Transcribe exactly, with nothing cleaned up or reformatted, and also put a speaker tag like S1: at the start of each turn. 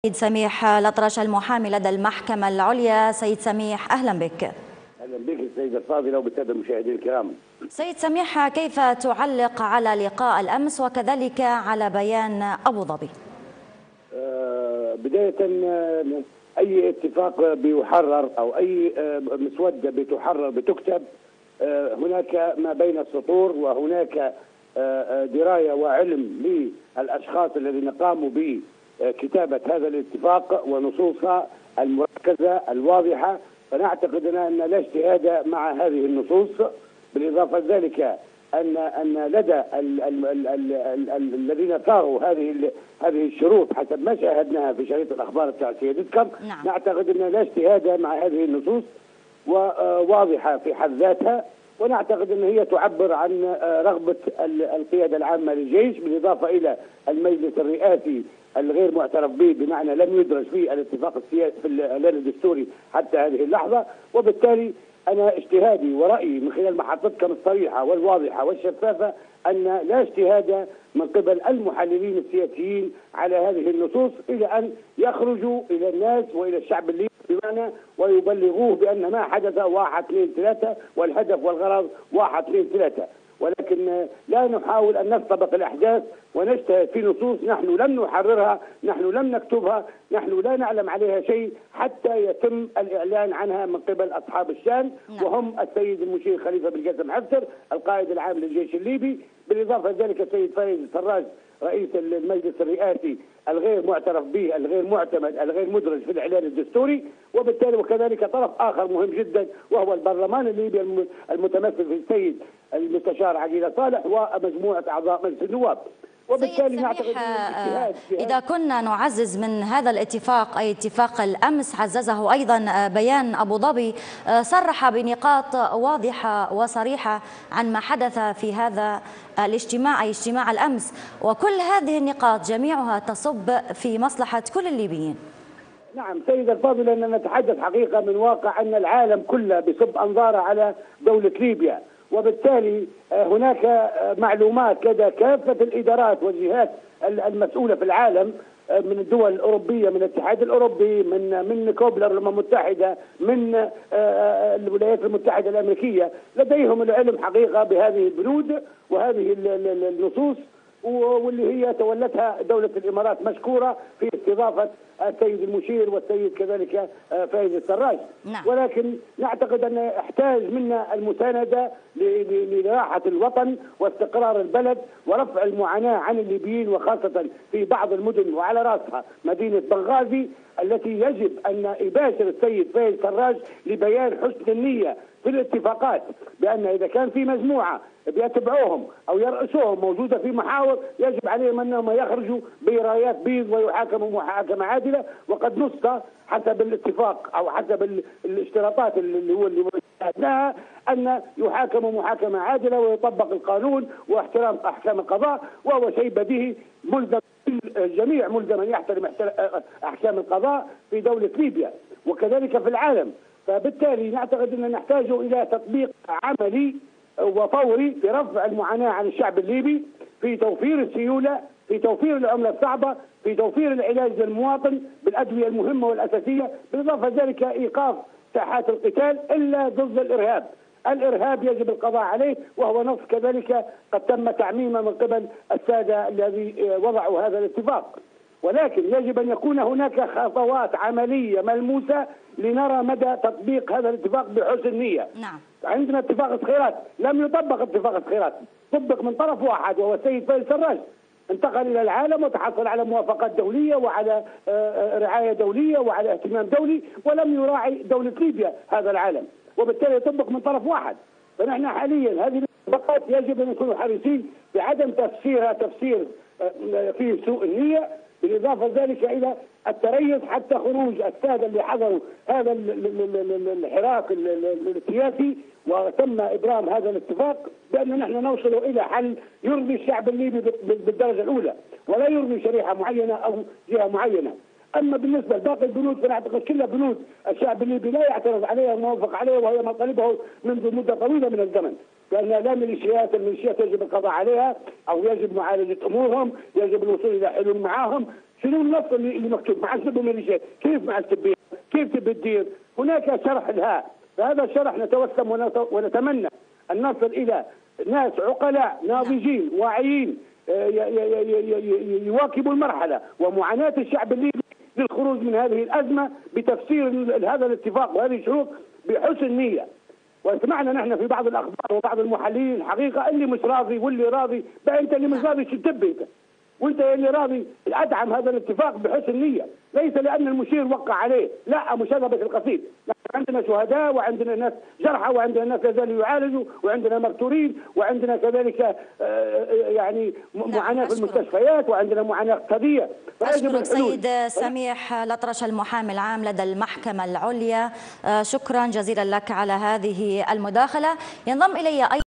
S1: سيد سميح الأطرش المحامي لدى المحكمة العليا. سيد سميح أهلا بك.
S2: أهلا بك السيدة الفاضلة وبالسادة المشاهدين الكرام.
S1: سيد سميح، كيف تعلق على لقاء الأمس وكذلك على بيان أبو ظبي؟
S2: آه بداية آه أي اتفاق بيحرر أو أي آه مسودة بتحرر بتكتب آه هناك ما بين السطور، وهناك آه دراية وعلم للأشخاص الذين قاموا بكتابة هذا الاتفاق ونصوصها المركزة الواضحة. فنعتقد أن لا اجتهاد مع هذه النصوص، بالإضافة لذلك أن أن لدى الذين صاغوا هذه هذه الشروط حسب ما شاهدناها في شريط الأخبار بتاع سيادتكم، نعم. نعتقد أن لا اجتهاد مع هذه النصوص وواضحة في حد ذاتها، ونعتقد أن هي تعبر عن رغبة القيادة العامة للجيش، بالإضافة إلى المجلس الرئاسي الغير معترف به، بمعنى لم يدرج فيه الاتفاق السياسي في الإعلان الدستوري حتى هذه اللحظة. وبالتالي أنا اجتهادي ورأيي من خلال محطتكم الصريحة والواضحة والشفافة أن لا اجتهاد من قبل المحللين السياسيين على هذه النصوص إلى أن يخرجوا إلى الناس وإلى الشعب الليبي بمعنى ويبلغوه بأن ما حدث واحد اثنين ثلاثة والهدف والغرض واحد اثنين ثلاثة، ولكن لا نحاول أن نستبق الأحداث ونجتهد في نصوص نحن لم نحررها، نحن لم نكتبها، نحن لا نعلم عليها شيء حتى يتم الإعلان عنها من قبل أصحاب الشان، وهم السيد المشير خليفة بن قاسم حفتر القائد العام للجيش الليبي، بالإضافة لذلك السيد فايز السراج رئيس المجلس الرئاسي الغير معترف به الغير معتمد الغير مدرج في الإعلان الدستوري، وبالتالي وكذلك طرف آخر مهم جدا وهو البرلمان الليبي المتمثل في السيد المستشار عقيلة صالح ومجموعة أعضاء مجلس النواب.
S1: وبالتالي نعتقد إذا كنا نعزز من هذا الاتفاق أي اتفاق الأمس عززه أيضا بيان أبو ظبي، صرح بنقاط واضحة وصريحة عن ما حدث في هذا الاجتماع أي اجتماع الأمس، وكل هذه النقاط جميعها تصب في مصلحة كل الليبيين.
S2: نعم سيدة الفاضلة، أننا نتحدث حقيقة من واقع أن العالم كله بصب أنظاره على دولة ليبيا، وبالتالي هناك معلومات لدى كافة الإدارات والجهات المسؤولة في العالم من الدول الأوروبية، من الاتحاد الأوروبي، من من كوبلر الأمم المتحدة، من الولايات المتحدة الأمريكية، لديهم العلم حقيقة بهذه البنود وهذه النصوص، واللي هي تولتها دولة الإمارات مشكورة في استضافة السيد المشير والسيد كذلك فايز السراج.
S1: نعم.
S2: ولكن نعتقد أن يحتاج منا المساندة لراحة الوطن واستقرار البلد ورفع المعاناة عن الليبيين، وخاصة في بعض المدن وعلى رأسها مدينة بنغازي التي يجب أن يباشر السيد فايز السراج لبيان حسن النية في الاتفاقات، بأن إذا كان في مجموعة بيتبعوهم أو يرأسوهم موجودة في محاور يجب عليهم أنهم يخرجوا برايات بيض ويحاكموا محاكمة عادلة، وقد نص حسب الاتفاق أو حسب الاشتراطات اللي هو اللي وجدناها أن يحاكموا محاكمة عادلة ويطبق القانون واحترام أحكام القضاء، وهو شيء بديهي ملزم الجميع ملزم أن يحترم أحكام القضاء في دولة ليبيا وكذلك في العالم. فبالتالي نعتقد أن نحتاج إلى تطبيق عملي وفوري في رفع المعاناة عن الشعب الليبي، في توفير السيولة، في توفير العملة الصعبة، في توفير العلاج للمواطن بالأدوية المهمة والأساسية، بالإضافة لذلك إيقاف ساحات القتال إلا ضد الإرهاب. الإرهاب يجب القضاء عليه، وهو نص كذلك قد تم تعميمه من قبل السادة الذي وضعوا هذا الاتفاق، ولكن يجب أن يكون هناك خطوات عملية ملموسة لنرى مدى تطبيق هذا الاتفاق بحسن نية.
S1: نعم.
S2: عندنا اتفاق الصخيرات لم يطبق اتفاق الصخيرات، طبق من طرف واحد وهو السيد فايز السراج، انتقل إلى العالم وتحصل على موافقات دولية وعلى رعاية دولية وعلى اهتمام دولي، ولم يراعي دولة ليبيا هذا العالم، وبالتالي يطبق من طرف واحد. فنحن حاليا هذه الاتفاقات يجب أن نكون حريصين بعدم تفسيرها تفسير فيه سوء النية، بالإضافة ذلك إلى التريث حتى خروج السادة اللي حضروا هذا الحراك السياسي وتم إبرام هذا الاتفاق، بأن نحن نوصل إلى حل يرضي الشعب الليبي بالدرجة الأولى ولا يرضي شريحة معينة أو جهة معينة. أما بالنسبة لباقي البنود فنعتقد كلها بنود الشعب الليبي لا يعترض عليها وموافق عليها، وهي مطالبه منذ مدة طويلة من الزمن، لأن لا ميليشيات الميليشيات يجب القضاء عليها أو يجب معالجة أمورهم، يجب الوصول إلى حلول معاهم، شنو النص اللي اللي مكتوب مع سب الميليشيات؟ كيف مع السبيه؟ كيف تبي تدير؟ هناك شرح لها، فهذا الشرح نتوسم ونتمنى ان نصل الى ناس عقلاء ناضجين واعيين يواكبوا المرحله ومعاناه الشعب الليبي للخروج من هذه الازمه بتفسير هذا الاتفاق وهذه الشروط بحسن نيه. وسمعنا نحن في بعض الاخبار وبعض المحللين الحقيقه اللي مش راضي واللي راضي، بقى انت اللي مش راضي شو تبي انت؟ وانت اللي راضي ادعم هذا الاتفاق بحسن نيه، ليس لان المشير وقع عليه، لا مشاغبه القصيد، عندنا شهداء وعندنا ناس جرحى وعندنا ناس لا زالوا يعالجوا وعندنا مقتولين وعندنا كذلك يعني معاناه في المستشفيات وعندنا معاناه اقتصاديه.
S1: أشكرك سيد سميح الأطرش المحامي العام لدى المحكمة العليا، شكرا جزيلا لك على هذه المداخلة. ينضم إلي أيضا